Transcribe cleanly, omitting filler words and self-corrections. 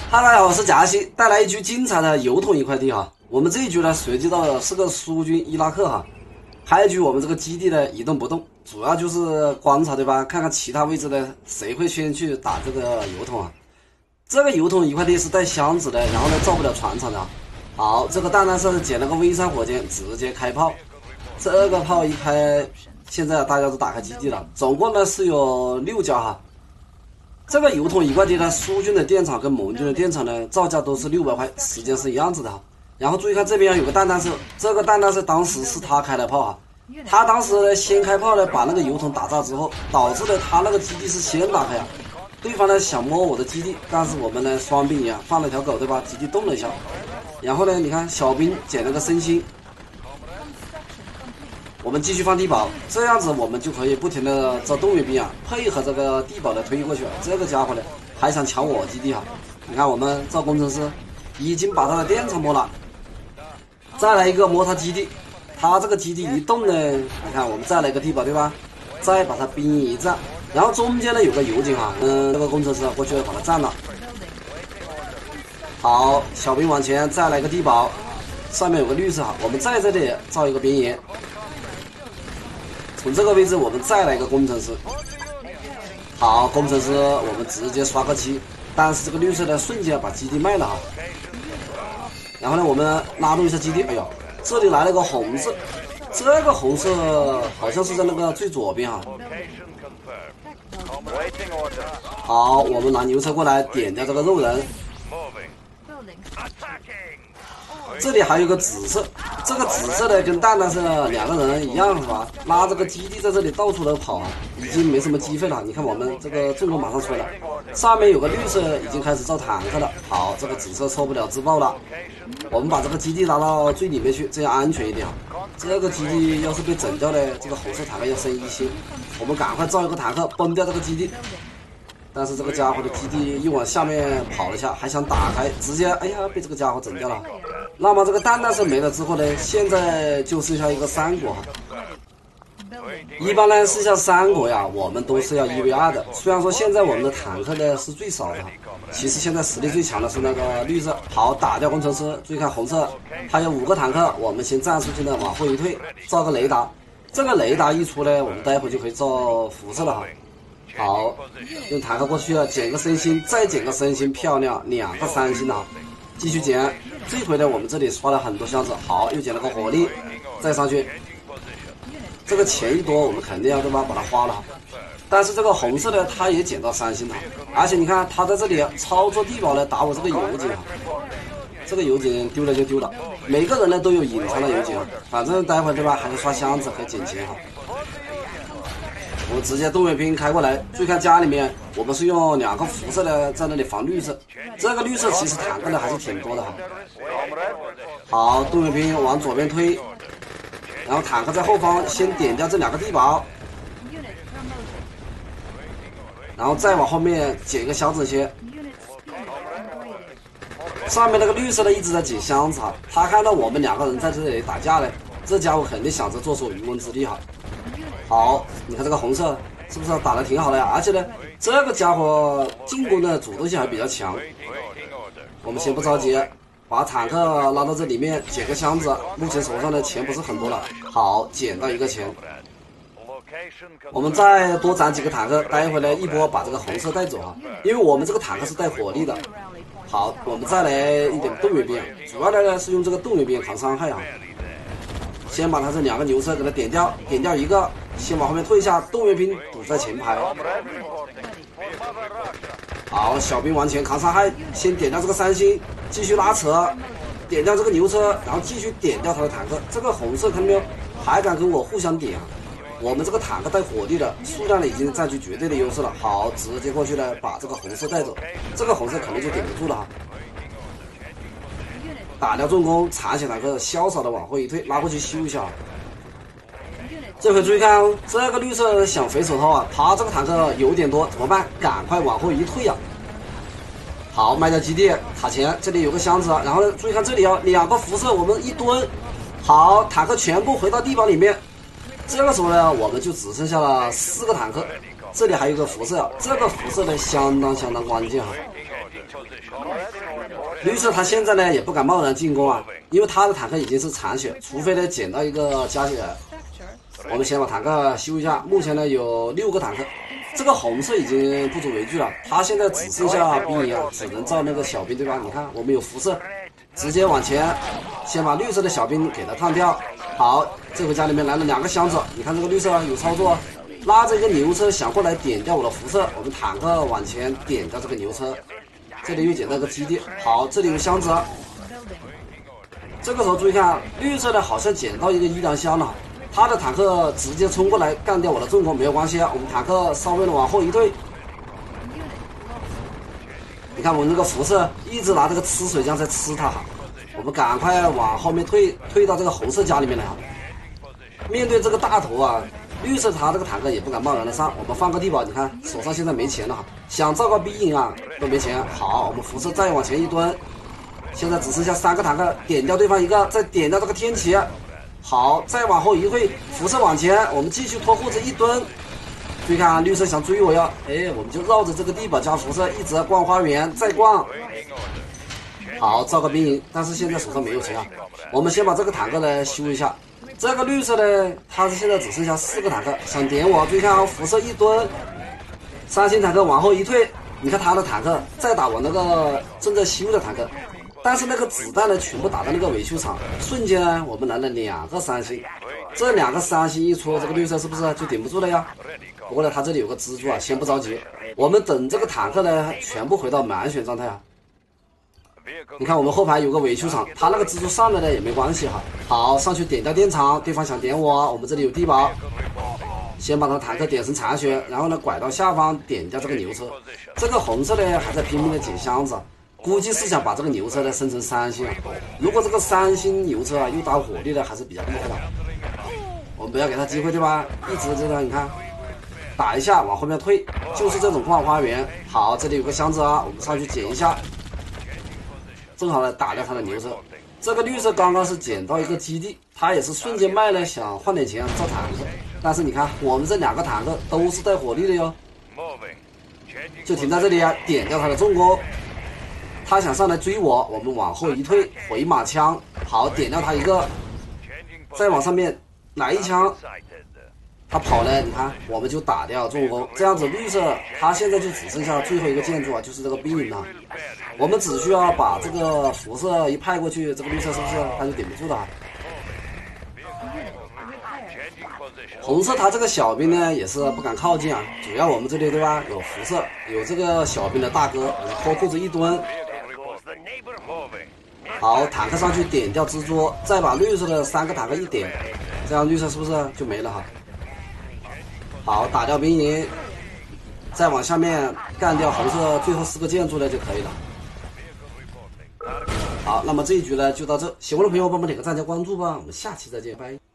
哈，大家好，我是贾西，带来一局精彩的油桶一块地哈。我们这一局呢，随机到的是个苏军伊拉克哈。还有一局我们这个基地呢一动不动，主要就是观察对吧？看看其他位置呢谁会先去打这个油桶啊。这个油桶一块地是带箱子的，然后呢造不了船厂的。好，这个蛋蛋是捡了个 V3火箭，直接开炮。这个炮一开，现在大家都打开基地了，总共呢是有6家哈。这个油桶一块地呢，苏军的电厂跟盟军的电厂呢，造价都是600块，时间是一样子的哈。然后注意看这边有个蛋蛋是，这个蛋蛋是当时是他开的炮啊，他当时呢先开炮呢，把那个油桶打炸之后，导致了他那个基地是先打开啊。对方呢想摸我的基地，但是我们呢双兵一样放了条狗对吧？基地动了一下，然后呢你看小兵捡了个身心。我们继续放地堡，这样子我们就可以不停的造动员兵啊，配合这个地堡的推过去。这个家伙呢还想抢我基地哈，你看我们造工程师已经把他的电厂摸了，再来一个摸他基地，他这个基地一动呢，你看我们再来一个地堡对吧？再把他兵一占，然后中间呢有个油井哈，这个工程师过去把他占了。好，小兵往前再来个地堡，上面有个绿色哈，我们在这里造一个边沿。从这个位置我们再来一个工程师，好，工程师我们直接刷个7，但是这个绿色呢瞬间把基地卖了哈。然后呢我们拉动一下基地，哎呦，这里来了个红色，这个红色好像是在那个最左边哈。好，我们拿牛车过来点掉这个肉人。这里还有个紫色，这个紫色的跟蛋蛋是2个人一样是吧？拉这个基地在这里到处都跑啊，已经没什么机会了。你看我们这个重工马上出来了，上面有个绿色已经开始造坦克了。好，这个紫色受不了自爆了，我们把这个基地拉到最里面去，这样安全一点啊。这个基地要是被整掉呢，这个红色坦克要升1星，我们赶快造一个坦克崩掉这个基地。但是这个家伙的基地又往下面跑了一下，还想打开，直接哎呀被这个家伙整掉了。那么这个蛋蛋是没了之后呢，现在就剩下一个3国哈。一般呢剩下3国呀，我们都是要1v2的。虽然说现在我们的坦克呢是最少的，其实现在实力最强的是那个绿色。好，打掉工程师，注意看红色，还有5个坦克，我们先战术性的往后一退，造个雷达。这个雷达一出呢，我们待会就可以造辐射了哈。好，用坦克过去了，捡个身心，再捡个身心，漂亮，2个3星啊！继续捡，这回呢，我们这里刷了很多箱子，好，又捡了个火力，再上去。这个钱一多，我们肯定要对吧，把它花了。但是这个红色的，它也捡到3星了，而且你看，他在这里操作地堡呢，打我这个油井啊，这个油井丢了就丢了，每个人呢都有隐藏的油井啊，反正待会对吧，还是刷箱子和捡钱哈。我们直接动员兵开过来，注意看家里面，我们是用2个辐射的在那里防绿色，这个绿色其实坦克的还是挺多的哈。好，动员兵往左边推，然后坦克在后方先点掉这2个地堡，然后再往后面捡一个箱子先。上面那个绿色的一直在捡箱子哈，他看到我们2个人在这里打架呢，这家伙肯定想着做出渔翁之利哈。好，你看这个红色是不是打得挺好的呀？而且呢，这个家伙进攻的主动性还比较强。我们先不着急，把坦克拉到这里面，捡个箱子。目前手上的钱不是很多了。好，捡到一个钱。我们再多攒几个坦克，待会呢一波把这个红色带走啊，因为我们这个坦克是带火力的。好，我们再来一点动员兵，主要的呢是用这个动员兵扛伤害啊。先把他这2个牛车给他点掉，点掉一个，先往后面退一下，动员兵堵在前排。好，小兵往前扛伤害，先点掉这个3星，继续拉扯，点掉这个牛车，然后继续点掉他的坦克。这个红色看到没有，还敢跟我互相点啊？我们这个坦克带火力的数量呢已经占据绝对的优势了。好，直接过去呢把这个红色带走，这个红色可能就顶不住了哈。打掉重工，残血坦克潇洒的往后一退，拉过去修一下。这回注意看哦，这个绿色想肥手套啊，他这个坦克有点多，怎么办？赶快往后一退啊！好，卖掉基地，卡钱，这里有个箱子，然后呢，注意看这里啊，2个辐射，我们一蹲，好，坦克全部回到地堡里面。这个时候呢，我们就只剩下了4个坦克，这里还有个辐射，这个辐射呢相当关键哈。 绿色他现在呢也不敢贸然进攻啊，因为他的坦克已经是残血，除非呢捡到一个加血。我们先把坦克修一下，目前呢有6个坦克。这个红色已经不足为惧了，他现在只剩下兵营啊，只能造那个小兵，对吧？你看我们有辐射，直接往前，先把绿色的小兵给它烫掉。好，这回家里面来了2个箱子，你看这个绿色有操作，拉着一个牛车想过来点掉我的辐射，我们坦克往前点掉这个牛车。这里又捡到个基地，好，这里有箱子。这个时候注意看，绿色的好像捡到一个医疗箱了，他的坦克直接冲过来干掉我的重工，没有关系啊，我们坦克稍微的往后一退。你看我们那个辐射一直拿这个吃水枪在吃它，我们赶快往后面退到这个红色家里面来。面对这个大头啊，绿色他这个坦克也不敢贸然的上，我们放个地堡，你看手上现在没钱了，想造个逼营啊都没钱。好，我们辐射再往前一蹲，现在只剩下3个坦克，点掉对方一个，再点掉这个天启。好，再往后一退，辐射往前，我们继续拖护子一蹲。注意看，绿色想追我呀，哎，我们就绕着这个地堡加辐射一直逛花园，再逛。好，造个兵营，但是现在手上没有钱啊，我们先把这个坦克呢修一下。这个绿色呢，它是现在只剩下4个坦克，想点我。注意看啊，辐射一蹲，3星坦克往后一退，你看他的坦克再打我那个正在修的坦克，但是那个子弹呢全部打到那个维修厂，瞬间呢我们来了2个3星，这2个3星一戳，这个绿色是不是就顶不住了呀？不过呢，他这里有个蜘蛛啊，先不着急，我们等这个坦克呢全部回到满血状态啊。你看我们后排有个维修厂，他那个蜘蛛上来呢也没关系哈。好，上去点掉电厂，对方想点我，我们这里有地堡，先把他坦克点成残血，然后呢拐到下方点掉这个牛车。这个红色呢还在拼命的捡箱子，估计是想把这个牛车呢升成3星啊。如果这个3星牛车啊又打火力的，还是比较厉害的。我们不要给他机会，对吧？一直这个你看打一下往后面退，就是这种逛花园。好，这里有个箱子啊，我们上去捡一下，正好呢打掉他的牛车。这个绿色刚刚是捡到一个基地，他也是瞬间卖了，想换点钱造坦克。但是你看我们这2个坦克都是带火力的哟，就停在这里啊，点掉他的重工。他想上来追我，我们往后一退，回马枪，好，点掉他一个，再往上面来一枪。他跑了，你看我们就打掉重工，这样子绿色他现在就只剩下最后一个建筑啊，就是这个兵营了。我们只需要把这个辐射一派过去，这个绿色是不是他就顶不住了？红色他这个小兵呢也是不敢靠近啊，主要我们这里对吧有辐射，有这个小兵的大哥，我们脱裤子一蹲。好，坦克上去点掉蜘蛛，再把绿色的3个坦克一点，这样绿色是不是就没了哈？好，打掉兵营，再往下面干掉红色最后4个建筑呢就可以了。好，那么这一局呢就到这，喜欢的朋友帮忙点个赞加关注吧，我们下期再见，拜。